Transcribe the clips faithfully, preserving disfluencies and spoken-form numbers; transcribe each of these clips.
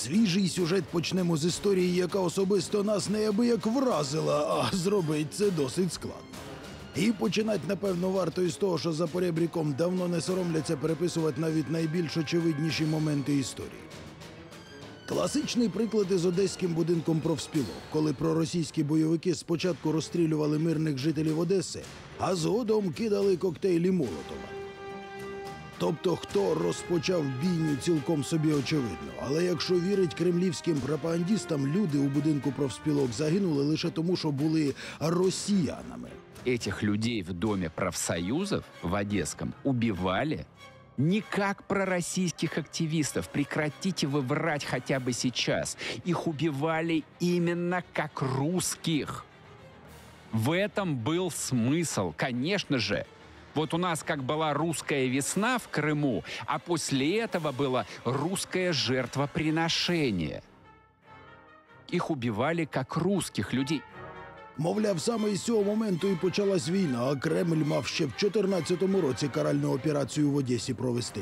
Свіжий сюжет почнемо з історії, яка особисто нас неабияк вразила, а зробить це досить складно. І починати, напевно, варто із того, що за поребріком давно не соромляться переписувати навіть найбільш очевидніші моменти історії. Класичний приклад із одеським будинком профспілок, коли проросійські бойовики спочатку розстрілювали мирних жителів Одеси, а згодом кидали коктейлі Молотова. Тобто, хто розпочав бійню, цілком собі очевидно. Але якщо вірить кремлівським пропагандистам, люди у будинку профспілок загинули лише тому, що були росіянами. Этих людей в Доме профсоюзов в Одесском убивали не как пророссийских активистов. Прекратите вы врать хотя бы сейчас. Их убивали именно как русских. В этом был смысл, конечно же. Вот у нас как была русская весна в Крыму, а после этого было русское жертвоприношение. Их убивали как русских людей. Мовляв, саме із цього моменту і почалась війна, а Кремль мав ще в чотирнадцятому році каральну операцію в Одесі провести.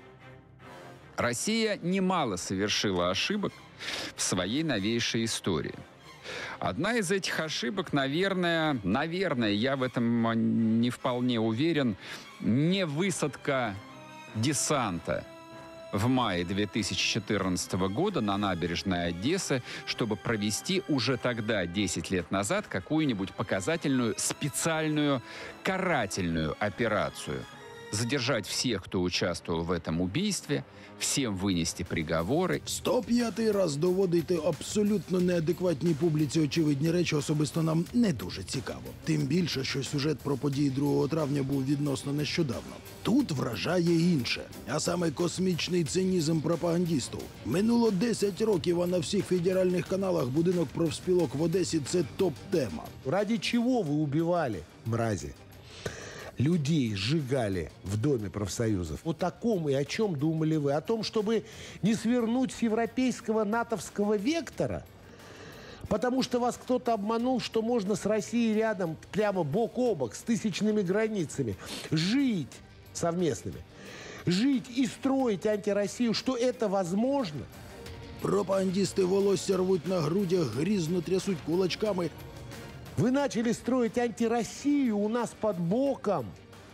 Россия немало совершила ошибок в своей новейшей истории. Одна из этих ошибок, наверное, наверное, я в этом не вполне уверен, не высадка десанта в мае две тысячи четырнадцатого года на набережной Одессы, чтобы провести уже тогда, десять лет назад, какую-нибудь показательную специальную карательную операцию. Задержать всех, кто участвовал в этом убийстве, всем вынести приговоры. сто п'ятий раз доводити абсолютно неадекватній публіці очевидні речі особисто нам не дуже цікаво. Тим більше, що сюжет про події другого травня був відносно нещодавно. Тут вражає інше, а саме космічний цинізм пропагандистів. Минуло десять років, а на всіх федеральних каналах будинок профспілок в Одесі – це топ-тема. Ради чего вы убивали, мрази? Людей сжигали в Доме профсоюзов. О таком и о чем думали вы? О том, чтобы не свернуть с европейского натовского вектора? Потому что вас кто-то обманул, что можно с Россией рядом, прямо бок о бок, с тысячными границами, жить совместными, жить и строить антироссию, что это возможно? Пропагандисти волосся рвуть на грудях, грізно трясуть кулачками. Вы начали строить антироссию у нас под боком.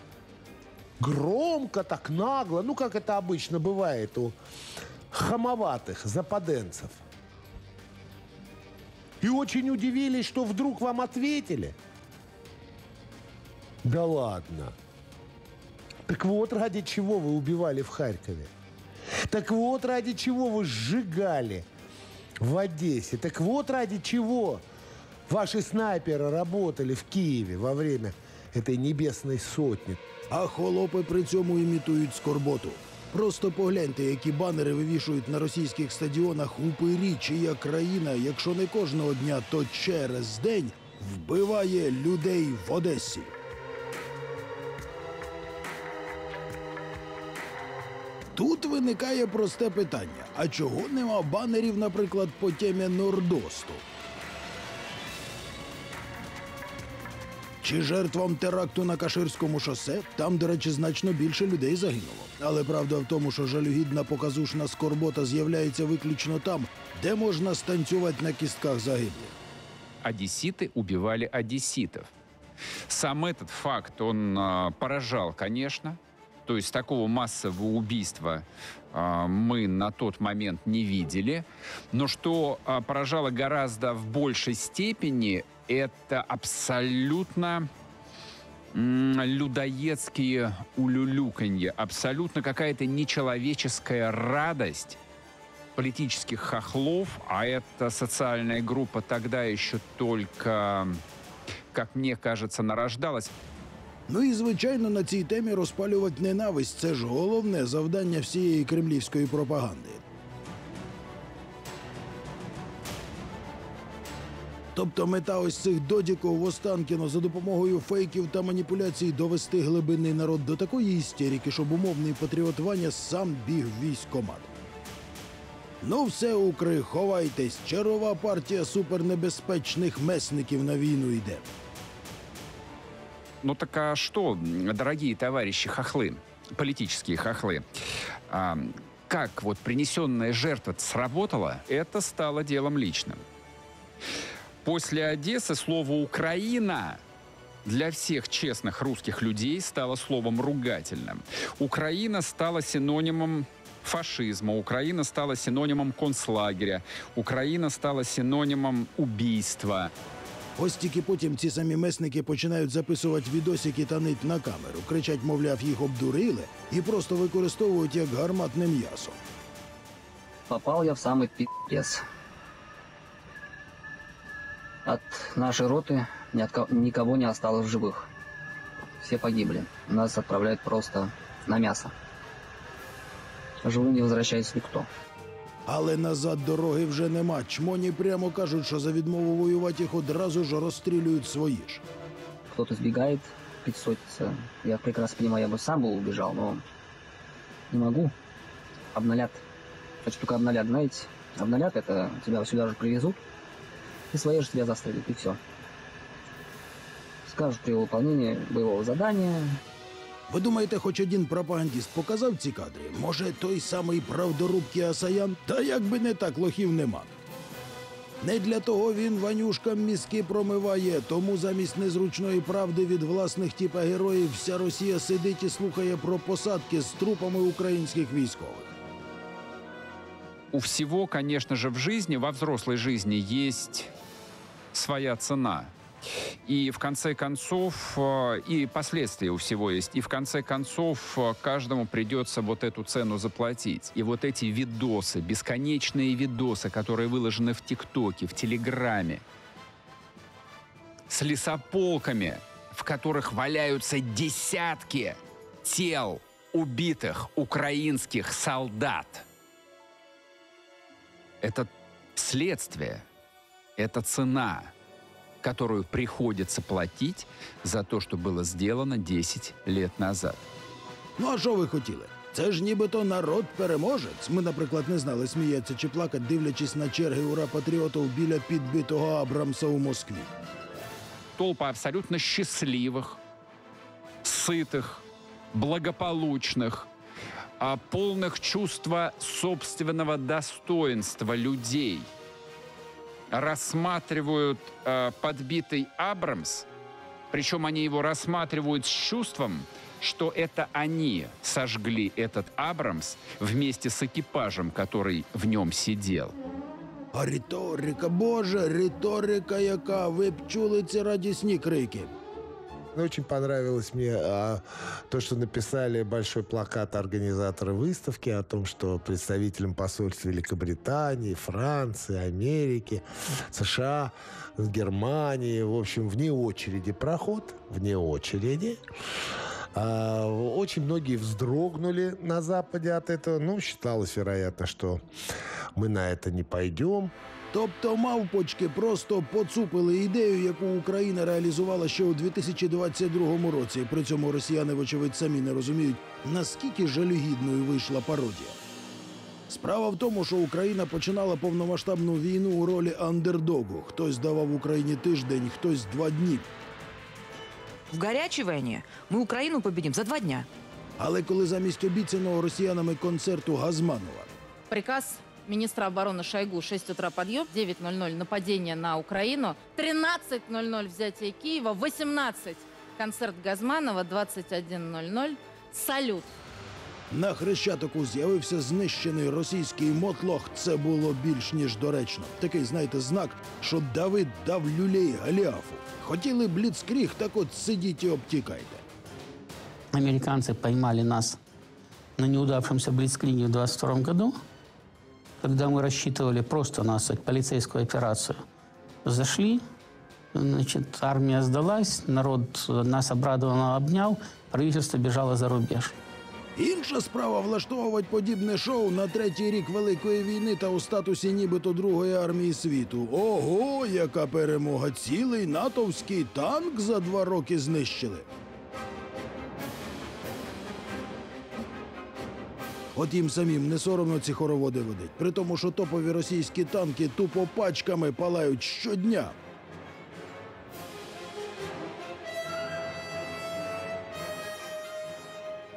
Громко, так нагло, ну, как это обычно бывает у хамоватых западенцев. И очень удивились, что вдруг вам ответили. Да ладно. Так вот, ради чего вы убивали в Харькове. Так вот, ради чего вы сжигали в Одессе. Так вот, ради чего ваши снайперы работали в Киеве во время этой небесной сотни. А холопи при цьому імітують скорботу. Просто погляньте, які банери вивішують на російських стадіонах упирі, чия країна, якщо не кожного дня, то через день вбиває людей в Одесі. Тут виникає просте питання. А чого нема банерів, наприклад, по темі Нордосту? Чи жертвам теракту на Каширському шосе? Там, до речі, значно більше людей загинуло. Але правда в тому, що жалюгідна показушна скорбота з'являється виключно там, де можна станцювати на кістках загиблих. Одесситы убивали одесситов. Сам этот факт, он а, поражал, конечно. То есть такого массового убийства а, мы на тот момент не видели. Но что а, поражало гораздо в большей степени, это абсолютно м, людоедские улюлюканье, абсолютно какая-то нечеловеческая радость политических хохлов, а эта социальная группа тогда еще только, как мне кажется, нарождалась. Ну і, звичайно, на цій темі розпалювати ненависть – це ж головне завдання всієї кремлівської пропаганди. Тобто мета ось цих додіків в Останкіно за допомогою фейків та маніпуляцій довести глибинний народ до такої істерики, щоб умовний патріот Ваня сам біг в військкомат. Ну все, укри, ховайтесь, чергова партія супернебезпечних месників на війну йде. Ну так а что, дорогие товарищи хохлы, политические хохлы, а, как вот принесенная жертва сработала, это стало делом личным. После Одессы слово «Украина» для всех честных русских людей стало словом ругательным. Украина стала синонимом фашизма, Украина стала синонимом концлагеря, Украина стала синонимом убийства. Ось тільки потім ці самі месники починають записувати відосики та нить на камеру, кричать, мовляв, їх обдурили і просто використовують як гарматне м'ясо. Попал я в самый пи***ц. От нашей роты ни от ко- никого не осталось в живых. Все погибли. Нас отправляют просто на мясо. Живым не возвращается никто. Але назад дороги вже нема. Чмоні прямо кажуть, що за відмову воювати їх одразу ж розстрілюють свої ж. Кто-то сбегает, пятисотится. Я прекрасно понимаю, я бы сам был убежал, но не могу. Обналят. Хочу только обналят, знаете? Обналят — это тебя сюда же привезут, и свои же тебя застрелят, и все. Скажут при выполнении боевого задания. Ви думаєте, хоч один пропагандист показав ці кадри? Може, той самий правдоруб Кіасаян? Та якби не так, лохів нема. Не для того він ванюшкам мізки промиває, тому замість незручної правди від власних типа героїв вся Росія сидить і слухає про посадки з трупами українських військових. У всего, конечно же, в жизни, во взрослой жизни есть своя цена. И в конце концов, э, и последствия у всего есть. И в конце концов, э, каждому придется вот эту цену заплатить. И вот эти видосы, бесконечные видосы, которые выложены в ТикТоке, в Телеграме, с лесополками, в которых валяются десятки тел убитых украинских солдат. Это следствие, это цена, которую приходится платить за то, что было сделано десять лет назад. Ну а що ви хотіли? Це ж нібито народ-переможець. Ми, наприклад, не знали, сміється чи плакать, дивлячись на черги ура-патріотів біля підбитого Абрамса у Москві. Толпа абсолютно счастливых, сытых, благополучных, а, полных чувства собственного достоинства людей рассматривают э, подбитый Абрамс, причем они его рассматривают с чувством, что это они сожгли этот Абрамс вместе с экипажем, который в нем сидел. А риторика, боже, риторика яка! Ви б чули ці радісні крики. Очень понравилось мне а, то, что написали большой плакат организаторы выставки о том, что представителям посольств Великобритании, Франции, Америки, США, Германии, в общем, вне очереди проход, вне очереди. А, очень многие вздрогнули на Западе от этого. Ну, считалось, вероятно, что мы на это не пойдем. Тобто мавпочки просто поцупили ідею, яку Україна реалізувала ще у дві тисячі двадцять другому році. При цьому росіяни, вочевидь, самі не розуміють, наскільки жалюгідною вийшла пародія. Справа в тому, що Україна починала повномасштабну війну у ролі андердогу. Хтось давав Україні тиждень, хтось два дні. В горячей войне мы Украину победим за два дня. Але коли замість обіцяного росіянами концерту Газманова Приказ министра обороны Шойгу: шесть утра подъем, девять ноль ноль нападение на Украину, тринадцать ноль ноль взятие Киева, восемнадцать концерт Газманова, двадцать один ноль ноль салют. на Хрещатику з'явився знищений російський мотлох, це було більш ніж доречно. Такий, знаєте, знак, що Давид дав люлей Голіафу. Хотіли бліцкріг, так от сидіть і обтікайте. Американцы поймали нас на неудавшемся блицкриге в двадцать втором году, когда мы рассчитывали просто на полицейскую операцию. Зашли, значит, армия сдалась, народ нас обрадованно обнял, правительство бежало за рубеж. Інша справа влаштовувати подібне шоу на третій рік Великої війни та у статусі нібито Другої армії світу. Ого, яка перемога! Цілий натовський танк за два роки знищили. От їм самим не соромно ці хороводи водить. При тому, що топові російські танки тупо пачками палають щодня.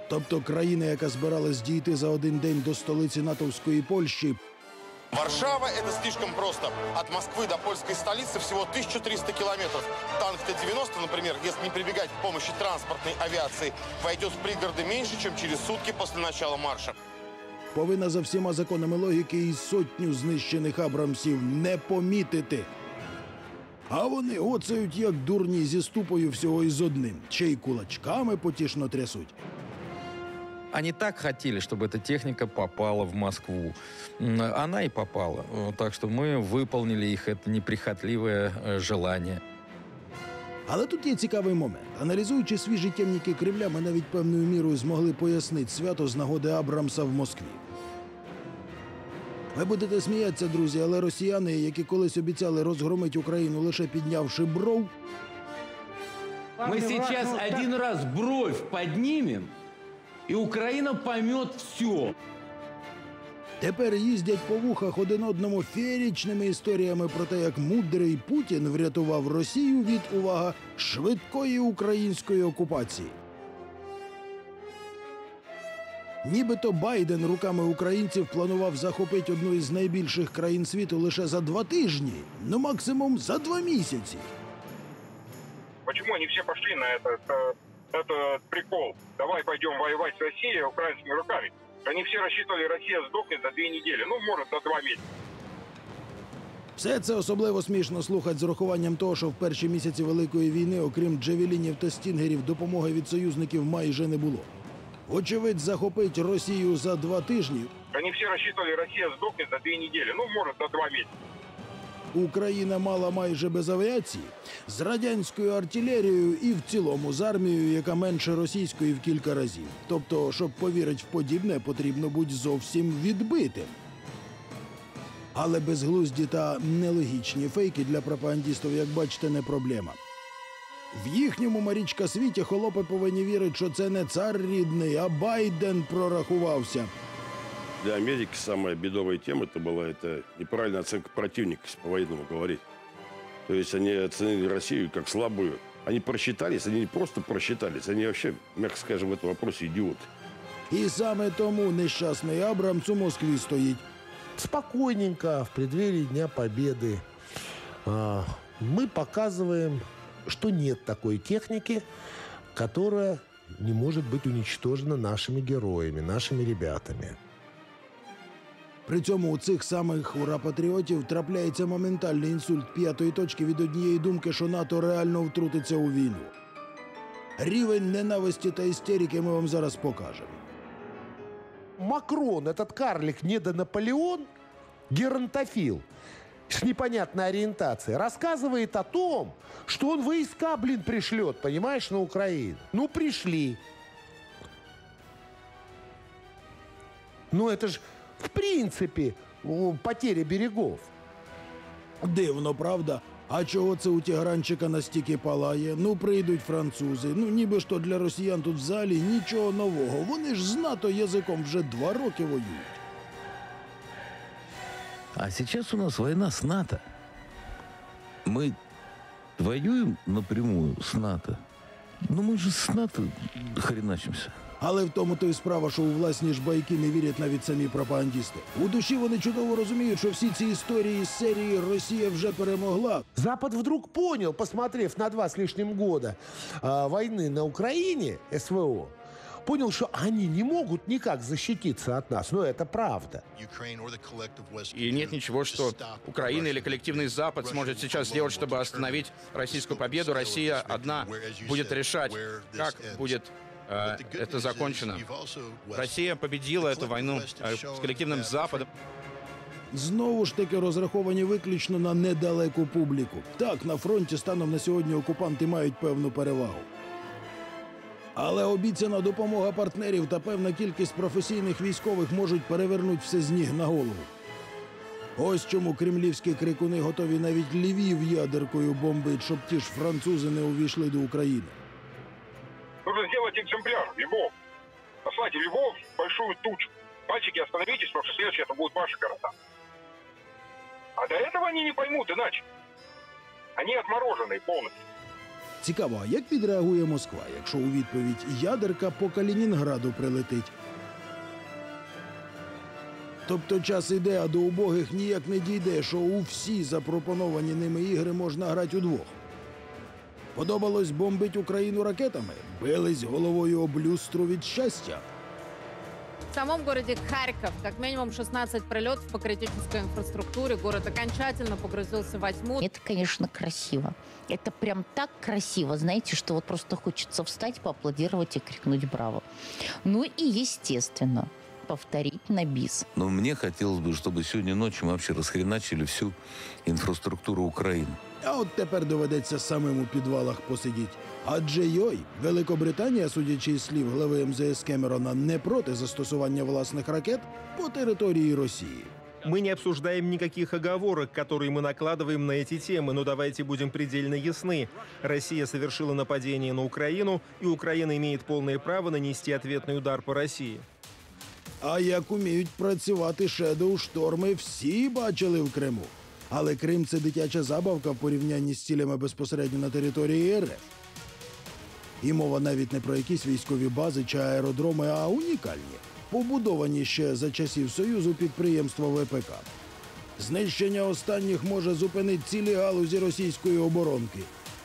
Тобто країна, яка збиралась дійти за один день до столиці натовської Польщі, Варшава – это слишком просто. От Москвы до польской столицы всего тысяча триста километров. Танк Т девяносто, например, если не прибегать к помощи транспортной авиации, войдет в пригороды меньше, чем через сутки после начала марша. повинна за всіма законами логіки і сотню знищених Абрамсів не помітити. А вони оцеють як дурні зі ступою всього із одним. Ще й кулачками потішно трясуть. Они так хотели, чтобы эта техника попала в Москву. М, Она и попала. Э, Так что мы выполнили их это неприхотливое э, желание. Але тут є цікавий момент. Аналізуючи свіжі темніки Кремля, ми навіть певною мірою змогли пояснити свято з нагоди Абрамса в Москві. Ви будете сміятися, друзі, але росіяни, які колись обіцяли розгромити Україну, лише піднявши бров, Мы сейчас один раз бровь поднимем, и Украина поймет все. тепер їздять по вухах один одному феєричними історіями про те, як мудрий Путін врятував Росію від, увага, швидкої української окупації. Нібито Байден руками українців планував захопити одну із найбільших країн світу лише за два тижні, ну максимум за два місяці. Почему они все пошли на этот, э, этот прикол? Давай пойдем воевать с Россией украинскими руками. Они все рассчитывали, Россия сдохнет за две недели, ну, может, за два месяца. Все це особливо смішно слухати з урахуванням того, що в перші місяці Великої війни, окрім джавелінів та стінгерів, допомоги від союзників майже не було. Очевидь, захопить Росію за два тижні Они все рассчитывали, Россия сдохнет за две недели, ну, может, за два месяца. Україна мала майже без авіації, з радянською артилерією і в цілому з армією, яка менше російської в кілька разів. Тобто, щоб повірити в подібне, потрібно бути зовсім відбитим. Але безглузді та нелогічні фейки для пропагандистів, як бачите, не проблема. В їхньому Марічка світі холопи повинні вірити, що це не цар рідний, а Байден прорахувався. Для Америки самая бедовая тема это была это неправильная оценка противника, если по-военному говорить. То есть они оценили Россию как слабую. Они просчитались, они не просто просчитались, они вообще, мягко скажем, в этом вопросе идиоты. І саме тому нещасний Абрамс у Москві стоїть. Спокойненько, в преддверии Дня Победы, а, мы показываем, что нет такой техники, которая не может быть уничтожена нашими героями, нашими ребятами. При цьому у цих самих ура-патріотів трапляється моментальний інсульт п'ятої точки від однієї думки, що НАТО реально втрутиться у війну. Рівень ненависті та істерики ми вам зараз покажемо. Макрон, этот карлик недонаполеон, геронтофил, с непонятной ориентацией, рассказывает о том, что он войска, блин, пришлет, понимаешь, на Украину. Ну, пришли. Ну, это ж, в принципе, о, потеря берегов. Дивно, правда? А чого це у Тігранчика настільки палає? Ну, прийдуть французи. Ну, ніби ж то для росіян тут взагалі нічого нового. Вони ж з НАТО язиком вже два роки воюють. А сейчас у нас война с НАТО. Мы воюем напрямую с НАТО. Но мы же с НАТО хреначимся. Але в тому то й справа, що у власні ж байки не вірять навіть самі пропагандисти. У душі вони чудово розуміють, що всі ці історії з серії «Росія вже перемогла». Запад вдруг понял, посмотрев на два с лишним года а, войны на Украине, СВО, понял, что они не могут никак защититься от нас. Но это правда. И нет ничего, что Украина или коллективный Запад сможет сейчас сделать, чтобы остановить российскую победу. Россия одна будет решать, как будет э, это закончено. Россия победила эту войну э, с коллективным Западом. Знову ж таки розраховані виключно на недалеку публіку. Так, на фронті станом на сьогодні окупанти мають певну перевагу. Але обіцяна допомога партнерів та певна кількість професійних військових можуть перевернути все з ніг на голову. Ось чому кремлівські крикуни готові навіть Львів ядеркою бомбить, щоб ті ж французи не увійшли до України. Нужно сделать экземпляр, Львов. Послать в Львов большую тучу. Мальчики, остановитесь, потому что следующее это будут ваши города. А до этого они не поймут иначе. Они отмороженные полностью. Цікаво, а як відреагує Москва, якщо у відповідь ядерка по Калінінграду прилетить? Тобто час іде, а до убогих ніяк не дійде, що у всі запропоновані ними ігри можна грати удвох. Подобалось бомбить Україну ракетами? Бились головою об люстру від щастя? В самом городе Харьков как минимум шестнадцать прилетов по критической инфраструктуре. Город окончательно погрузился во тьму. Это, конечно, красиво. Это прям так красиво, знаете, что вот просто хочется встать, поаплодировать и крикнуть «Браво!». Ну и, естественно, повторить на бис. Но мне хотелось бы, чтобы сегодня ночью мы вообще расхреначили всю инфраструктуру Украины. А от тепер доведеться самим у підвалах посидіть. Адже йой, Великобританія, судячи із слів глави ем зе ес Кемерона, не проти застосування власних ракет по території Росії. Мы не обсуждаем никаких оговорок, которые мы накладываем на эти темы, но давайте будем предельно ясны. Россия совершила нападение на Украину, и Украина имеет полное право нанести ответный удар по России. А як уміють працювати Shadow Шторми, всі бачили в Криму. Але Крим – це дитяча забавка в порівнянні з цілями безпосередньо на території ер еф. І мова навіть не про якісь військові бази чи аеродроми, а унікальні, побудовані ще за часів Союзу підприємства ве пе ка. Знищення останніх може зупинити цілі галузі російської оборонки.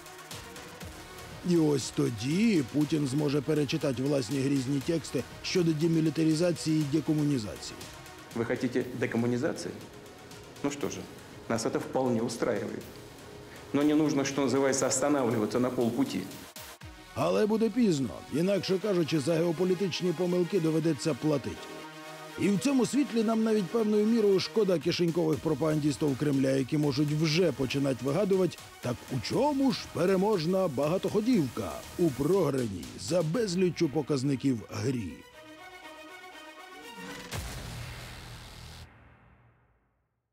І ось тоді Путін зможе перечитати власні грізні тексти щодо демілітаризації і декомунізації. Вы хотите декоммунизации? Ну что же, нас это вполне устраивает. Но не нужно, что называется, останавливаться на полпути. Але буде пізно. Інакше кажучи, за геополітичні помилки доведеться платити. І в цьому світлі нам навіть певною мірою шкода кишенькових пропагандістів Кремля, які можуть вже починати вигадувати, так у чому ж переможна багатоходівка у програній за безліччю показників грі.